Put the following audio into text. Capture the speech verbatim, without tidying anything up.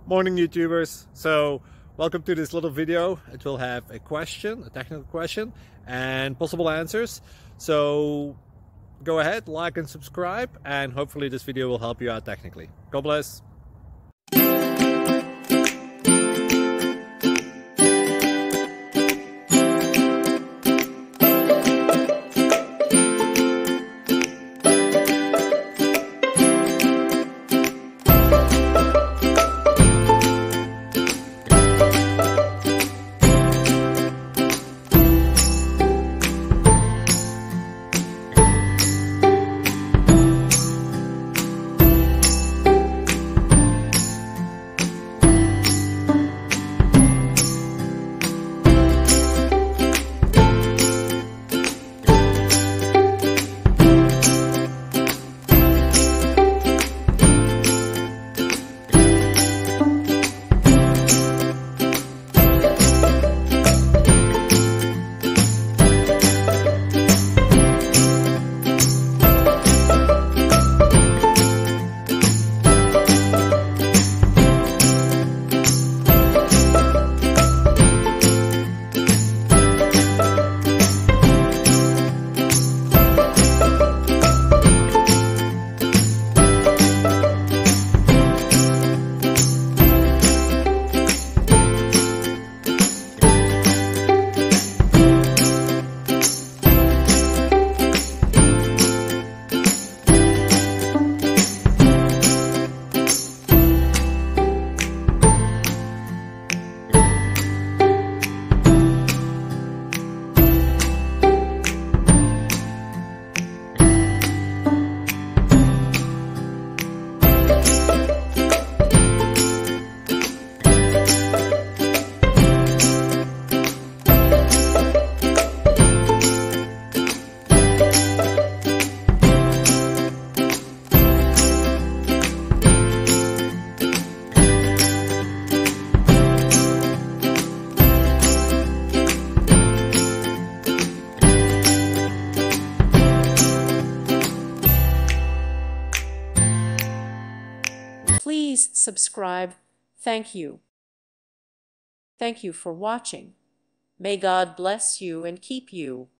Morning YouTubers. So welcome to this little video. It will have a question, a technical question, and possible answers. So go ahead, like and subscribe, and hopefully this video will help you out technically. God bless. Please subscribe. Thank you. Thank you for watching. May God bless you and keep you.